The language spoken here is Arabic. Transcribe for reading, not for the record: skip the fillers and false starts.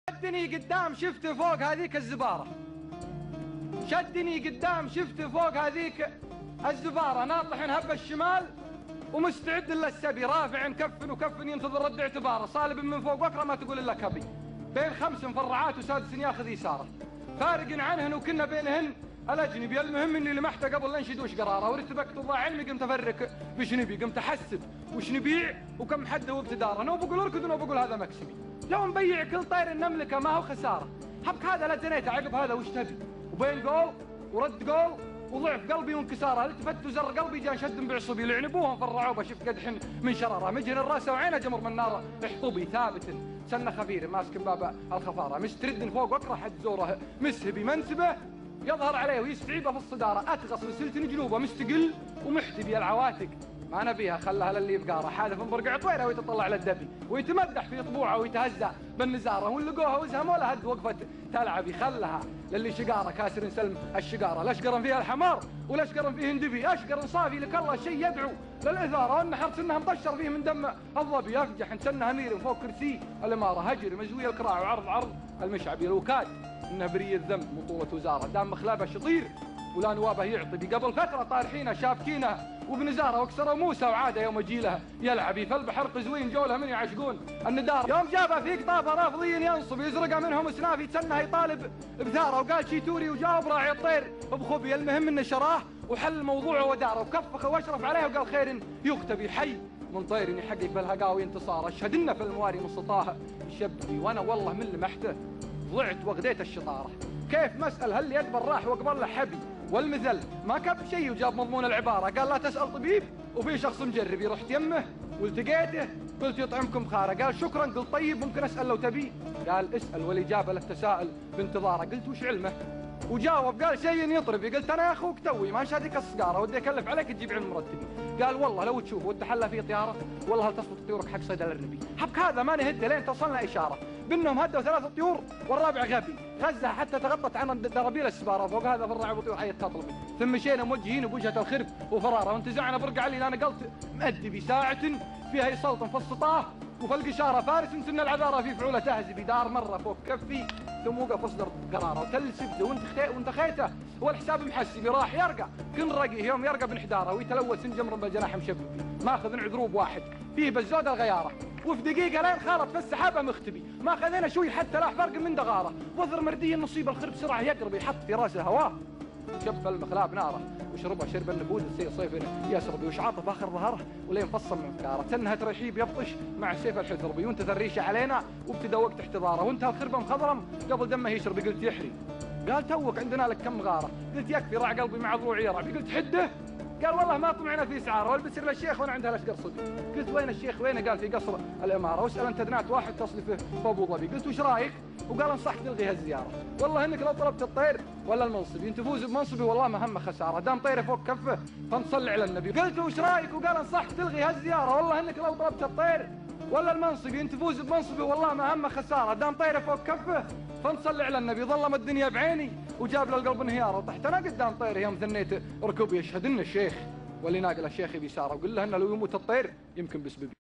شدني قدام شفت فوق هذيك الزبارة، شدني قدام شفت فوق هذيك الزبارة، ناطح هب الشمال ومستعد للسبي، رافع كف وكف ينتظر رد اعتباره، صالب من فوق وكره ما تقول الا كبي، بين 5 مفرعات وسادس ياخذ يساره، فارق عنهن وكنا بينهن الاجنبي. المهم اني لمحته قبل لا انشد وش قراره، ورتبكت الله علمي قمت افرك بشنبي، قمت احسب وش نبيع وكم حده وابتداره، انا بقول اركض وانا بقول هذا مكسبي، لو نبيع كل طير النملكه ما هو خساره، حبك هذا لا زنيته عقب هذا وش تبي، وبين قول ورد قول وضعف قلبي وانكساره، التفت وزر قلبي جان شد بعصبي، لعنبوهم فرعوبه شفت قدح من شراره، مجهن الراس وعينه جمر من ناره، احطبي ثابت سنه خفير ماسك باب الخفاره، مسترد فوق واكره حد زوره، مسهبي منسبه يظهر عليه ويستعيبه في الصداره، اتغص وسلتني جنوبه مستقل ومحتبي العواتق ما نبيها خلها للي بقاره، حادث برقع طويره ويتطلع للدبي ويتمدح في طبوعه ويتهزأ بالنزاره، ولقوها وزهم ولا هد وقفه تلعب يخلها للي شقاره كاسر سلم الشقاره، الاشقر فيها الحمار والاشقر فيه اندبي، اشقر صافي لك الله شيء يدعو للاثاره، والنحر سنها مطشر فيه من دم الظبي، افجح سنها امير فوق كرسي الاماره، هجر مزوي الكراع وعرض عرض المشعبي، الوكاد انه بري الذنب مطوله وزاره، دام مخلابه شطير ولا نوابه يعطي، قبل فتره طارحينه شابكينه وبنزاره وكسروا موسى وعاده يوم جيله يلعبي، فالبحر قزوين جولها من يعشقون الندار، يوم جابه في قطافه رافضين ينصب يزرقه منهم سنافي يتسنى يطالب بثاره، وقال شي توري وجاوب راعي الطير بخبي، المهم انه شراه وحل موضوعه وداره، وكفخه واشرف عليه وقال خير يكتبي حي من طير يحقق بالهقاوي انتصار، اشهدنا في المواري مستطاه الشبي، وانا والله من لمحته ضعت وغديت الشطاره، كيف مسأل هل يدبر راح وقبل له حبي، والمثل ما كب شيء وجاب مضمون العباره، قال لا تسال طبيب وفي شخص مجرب، رحت يمه والتقيته قلت يطعمكم خاره، قال شكرا، قلت طيب ممكن اسال لو تبي، قال اسال، والاجابه للتساؤل بانتظاره، قلت وش علمه وجاوب، قال شيء يطربي، قلت انا يا اخوك توي ما شادك الصقاره ودي اكلف عليك تجيب علم مرتبي، قال والله لو تشوف ودي حله في طياره والله هل تسقط طيورك حق صيد الارنبي، حبك هذا ما نهده لين توصلنا اشاره، بانهم هدوا 3 طيور والرابع غبي، غزه حتى تغطت عن درابيل السباره، فوق هذا فرع وطيور حيه تطلبي، ثم مشينا موجهين بوجهه الخرب وفراره، وانتزعنا برقع علي انا قلت مأدبي ساعه فيها يسلطن في السطاه وفي القشاره فارس سن العذاره في فعوله تهزبي، دار مره فوق كفي ثم وقف اصدر قراره وتل سبته وانت خيته والحساب محسبي، راح يرقى كن رقيه يوم يرقى بنحداره ويتلوث جمر بالجناح مشببي، ماخذ عذروب واحد فيه بالزود الغياره، وفي دقيقه لين خالط في السحابه مختبي، ما خذينا شوي حتى لا فرق من دغاره، وذر مردي النصيب الخرب سرعه يقرب يحط في راسه هواه، شب المخلاب ناره وشربها شرب النبوذ صيف يسربي، وش عاطف اخر ظهره ولا ينفصل من فكاره، تنها ترحيب يبطش مع السيف الحثربي، وانت ذريشه علينا وابتدى وقت احتضاره، وانت الخربه مخضرم قبل دمه يشرب، قلت يحري، قال توك عندنا لك كم غاره، قلت يكفي راع قلبي مع ضلوعي يرعبي، قلت حده، قال والله ما طمعنا في سعاره، والبسر للشيخ وانا عندها الاشقر صدق، قلت وين الشيخ وينه، قال في قصر الاماره، واسال انت دنات واحد تصلي في ابو ظبي، قلت وش رايك، وقال انصحك تلغي هالزياره، والله انك لو طلبت الطير ولا المنصب تفوز بمنصبي والله ما هم خساره، دام طيره فوق كفه فنصلي على النبي، قلت وش رايك، وقال انصحك تلغي هالزياره، والله انك لو طلبت الطير ولا المنصب تفوز بمنصبي والله ما هم خساره، دام طيره فوق كفه فنصلي على النبي، ظلم الدنيا بعيني وجاب للقلب انهياره، وطحت انا قدام طيره يوم ثنيت ركوبي، يشهد ان الشيخ واللي ناقل الشيخ بيساره، وقل له انه لو يموت الطير يمكن بسببي.